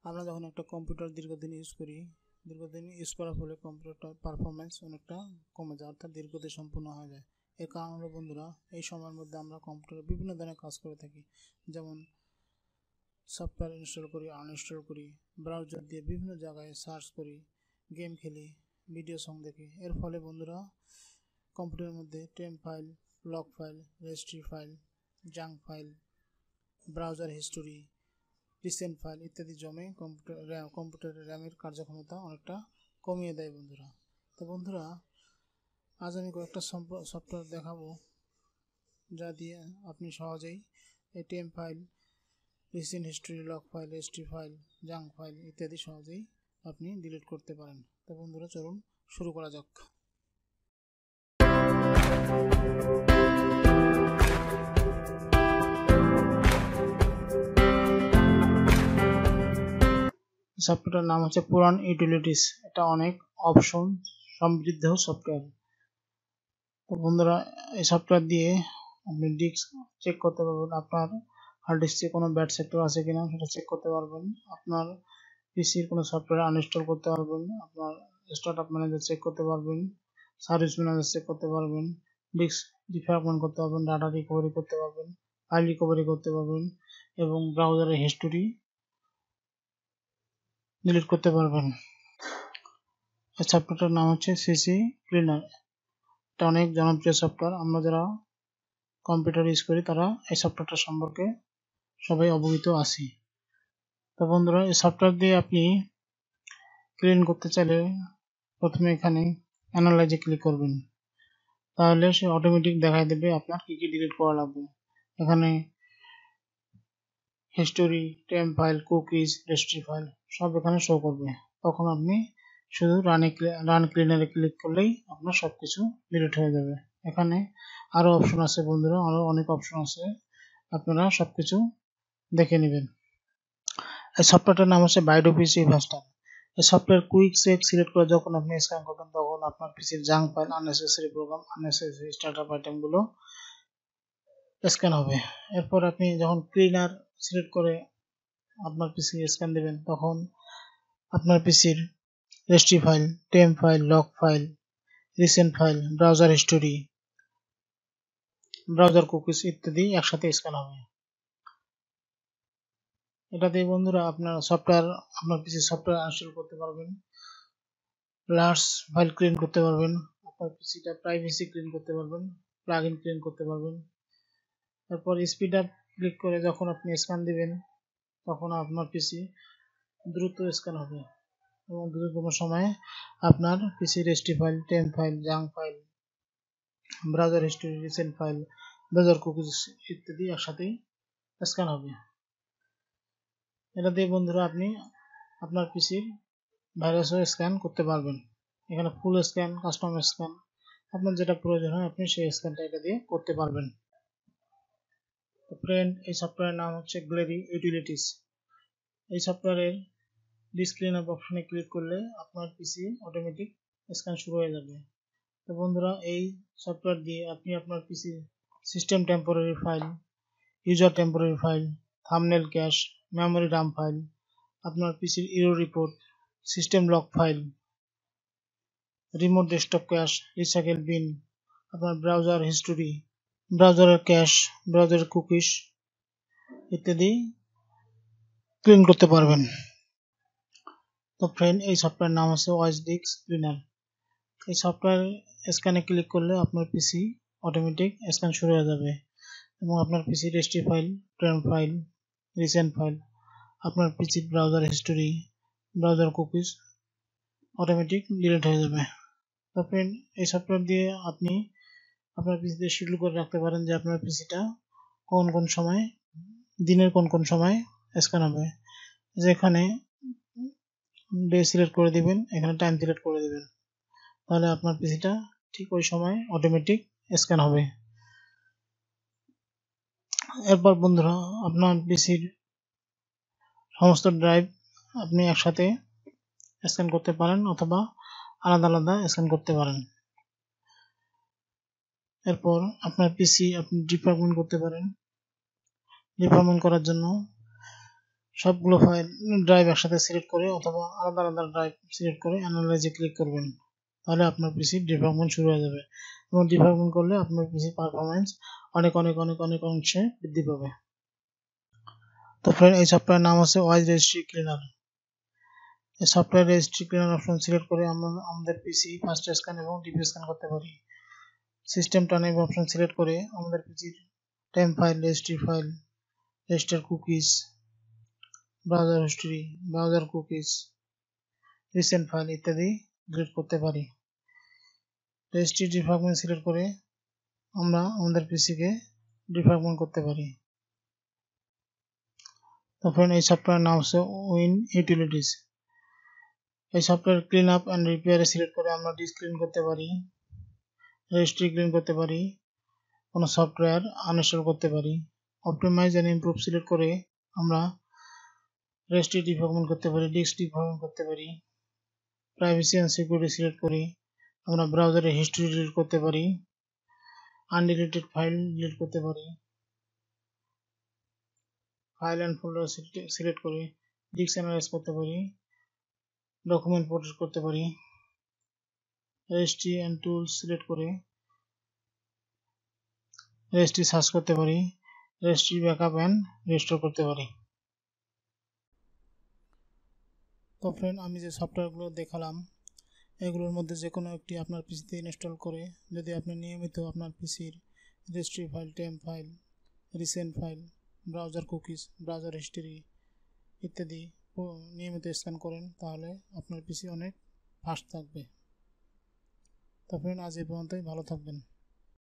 আমরা যখন একটা কম্পিউটার দীর্ঘদিন ইউজ করার ফলে কম্পিউটারটার পারফরমেন্স অনেকটা কমে যায়, অর্থাৎ ধীরগতি সম্পূর্ণ হয়ে যায়। এর কারণ হলো বন্ধুরা, এই সময়ের মধ্যে আমরা কম্পিউটারে বিভিন্ন ধরনের কাজ করে থাকি, যেমন সফটওয়্যার ইনস্টল করি, আনইনস্টল করি, ব্রাউজার দিয়ে বিভিন্ন জায়গায় সার্চ করি, গেম খেলি, ভিডিও সং দেখি। এর ফলে বন্ধুরা কম্পিউটারের মধ্যে temp file, log file, registry file, junk file, browser history, recent file ইত্যাদি জমে কম্পিউটারের র্যামের কার্যক্ষমতা অনেকটা কমিয়ে দেয় বন্ধুরা। তো বন্ধুরা, আজ আমি কয়েকটা সফটওয়্যার দেখাবো যা দিয়ে আপনি সহজেই এই temp file, recent history, log file, registry file, junk file ইত্যাদি সহজেই আপনি ডিলিট করতে পারেন। তো বন্ধুরা, চলুন শুরু করা যাক। সফটওয়্যারটার নাম হচ্ছে পুরাণ ইউটিলিটিস। এটা অনেক অপশন সমৃদ্ধ সফটওয়্যার। তো বন্ধুরা, এই সফটওয়্যার দিয়ে আপনি ডিস্ক চেক করতে পারবেন, আপনার হার্ড ডিস্কে কোনো ব্যাড সেক্টর আছে কিনা সেটা চেক করতে পারবেন, আপনার পিসির কোনো সফটওয়্যার আনইনস্টল করতে পারবেন, আপনার স্টার্টআপ ম্যানেজার চেক করতে পারবেন, সার্ভিস ম্যানেজার চেক করতে পারবেন, ডিস্ক ডিফ্র্যাগমেন্ট করতে পারবেন, ডাটা রিকভারি করতে পারবেন, ফাইল রিকভারি করতে পারবেন এবং ব্রাউজারের হিস্টোরি ডিলিট করতে পারবেন। এই সফটওয়্যারটার নাম হচ্ছে সিসি ক্লিনার। এটা অনেক জনপ্রিয় সফটওয়্যার। আমরা যারা কম্পিউটার ইউজ করি তারা এই সফটওয়্যারটা সম্পর্কে সবাই অবগত আছি। তো বন্ধুরা, এই সফটওয়্যার দিয়ে আপনি ক্লিন করতে চাইলে প্রথমে এখানে অ্যানালাইজে ক্লিক করবেন, তাহলে সে অটোমেটিক দেখাই দেবে আপনার কি কি ডিলিট করা লাগবে। এখানে history, temp file, cookies, registry file সব এখানে শো করবে। তখন আপনি শুধু রান ক্লিনারে ক্লিক করলেই আপনার সবকিছু ডিলিট হয়ে যাবে। এখানে আরো অপশন আছে বন্ধুরা, আরো অনেক অপশন আছে, আপনারা সবকিছু দেখে নেবেন। এই সফটওয়্যারটার নাম হচ্ছে বাইডো পিসি ভাস্টার। এই সফটওয়্যার কুইক চেক সিলেক্ট করে যখন আপনি স্ক্যান করবেন, তখন আপনার পিসির junk file, unnecessary program, unnecessary startup আইটেমগুলো স্ক্যান হবে। এরপর আপনি যখন ক্লিনার সিলেক্ট করে আপনার পিসি স্ক্যান দেবেন, তখন আপনার পিসির registry file, temp file, log file, recent file, browser history, browser cookies ইত্যাদি একসাথে স্ক্যান হবে। এটাতে বন্ধুরা আপনার পিসির সফটওয়্যার ইনস্টল করতে পারবেন, লার্জ ফাইল ক্লিন করতে পারবেন, আপনার পিসিটা প্রাইভেসি ক্লিন করতে পারবেন, প্লাগইন ক্লিন করতে পারবেন। তারপর স্পিড আপ ক্লিক করে যখন আপনি স্ক্যান দিবেন, তখন আপনার পিসি দ্রুত স্ক্যান হবে এবং দ্রুততম সময়ে আপনার PC registry file, temp file, junk file, browser history, recent file, browser cookies ইত্যাদি একসাথেই স্ক্যান হবে। এটা দিয়ে বন্ধুরা আপনি আপনার পিসির ভাইরাসও স্ক্যান করতে পারবেন। এখানে ফুল স্ক্যান, কাস্টম স্ক্যান, আপনার যেটা প্রয়োজন হয় আপনি সেই স্ক্যানটা এটা দিয়ে করতে পারবেন। তো ফ্রেন্ড, এই সফটওয়্যারের নাম হচ্ছে গ্লেরি ইউটিলিটিস। এই সফটওয়্যারের ডিস্ক ক্লিনআপ অপশনে ক্লিক করলে আপনার পিসি অটোমেটিক স্ক্যান শুরু হয়ে যাবে। তো বন্ধুরা, এই সফটওয়্যার দিয়ে আপনি আপনার PC system temporary file, user temporary file, thumbnail cache, memory RAM file, আপনার পিসির error report, system lock file, remote desktop cache, recycle bin, আপনার ব্রাউজার হিস্টোরি, ব্রাউজারের ক্যাশ, ব্রাউজারের কুকিজ ইত্যাদি ক্লিন করতে পারবেন। তো ফ্রেন্ড, এই সফটওয়্যার নাম হচ্ছে ওএস ডিস্ক ক্লিনার। এই সফটওয়্যার স্ক্যানে ক্লিক করলে আপনার পিসি অটোমেটিক স্ক্যান শুরু হয়ে যাবে এবং আপনার PC registry file, temp file, recent file, আপনার পিসির browser history, browser cookies automatic delete হয়ে যাবে। তো ফ্রেন্ড, এই সফটওয়্যার দিয়ে আপনি আপনার পিসিতে শিডিউল করে রাখতে পারেন যে আপনার পিসিটা কোন কোন সময়, দিনের কোন কোন সময় স্ক্যান হবে। যেখানে ডে সিলেক্ট করে দিবেন, এখানে টাইম সিলেক্ট করে দিবেন, তাহলে আপনার পিসিটা ঠিক ওই সময় অটোমেটিক স্ক্যান হবে। এরপর বন্ধুরা, আপনার পিসির সমস্ত ড্রাইভ আপনি একসাথে স্ক্যান করতে পারেন অথবা আলাদা আলাদা স্ক্যান করতে পারেন। এরপর আপনার পিসি আপনি ডিফ্র্যাগমেন্ট করতে পারেন। ডিফ্র্যাগমেন্ট করার জন্য সবগুলো ফাইল ড্রাইভ একসাথে সিলেক্ট করে অথবা আলাদা আলাদা ড্রাইভ সিলেক্ট করে অ্যানালাইজে ক্লিক করবেন, তাহলে আপনার পিসি ডিবাগমেন্ট শুরু হয়ে যাবে এবং ডিবাগমেন্ট করলে আপনার পিসি পারফরম্যান্স অনেক অনেক অনেক অনেক অংশে বৃদ্ধি পাবে। তো ফ্রেন্ড, এই সফটওয়্যারের নাম আছে ওয়াইজ রেজিস্ট্রি ক্লিনার। এই software registry cleaner option select করে আমরা আমাদের পিসি ফার্স্ট স্ক্যান এবং ডিপি স্ক্যান করতে পারি। সিস্টেম টার্নআপ অপশন সিলেক্ট করে আমাদের পিসির temp file, registry file, register cookies, browser history, browser cookies, recent file ইত্যাদি ডিলিট করতে পারি। রেজিস্ট্রি ডিফ্র্যাগমেন্ট সিলেক্ট করে আমরা আমাদের পিসিকে ডিফ্র্যাগমেন্ট করতে পারি। তো ফ্রেন্ড, এই সফটওয়্যারের নাম হচ্ছে উইন ইউটিলিটিস। এই সফটওয়্যার ক্লিন আপ অ্যান্ড রিপেয়ারে সিলেক্ট করে আমরা ডিস্ক ক্লিন করতে পারি, রেজিস্ট্রি ক্লিন করতে পারি, কোনো সফটওয়্যার আনইনস্টল করতে পারি। অপটিমাইজ অ্যান্ড ইমপ্রুভ সিলেক্ট করে আমরা রেজিস্ট্রি ডিফ্র্যাগমেন্ট করতে পারি, ডিস্ক ডিফ্র্যাগমেন্ট করতে পারি। প্রাইভেসি অ্যান্ড সিকিউরিটি সিলেক্ট করে আমরা ব্রাউজারের হিস্ট্রি ডিলিট করতে পারি, আনডিলিটেড ফাইল ডিলিট করতে পারি। ফাইল অ্যান্ড ফোল্ডার সিলেক্ট করে ডিস্ক অ্যানালাইজ করতে পারি, ডকুমেন্ট প্রোটেক্ট করতে পারি। রেজিস্ট্রি অ্যান্ড টুলস সিলেক্ট করে রেজিস্ট্রি সার্চ করতে পারি, রেজিস্ট্রি ব্যাকআপ অ্যান্ড রিস্টোর করতে পারি। তো ফ্রেন্ড, আমি যে সফটওয়্যারগুলো দেখালাম এগুলোর মধ্যে যে কোনো একটি আপনার পিসিতে ইনস্টল করে যদি আপনি নিয়মিত আপনার পিসির registry file, temp file, recent file, browser cookies, browser history ইত্যাদি নিয়মিত স্ক্যান করেন, তাহলে আপনার পিসি অনেক ফাস্ট থাকবে। তো ফ্রেন্ড, আজ এই পর্যন্তই, ভালো থাকবেন।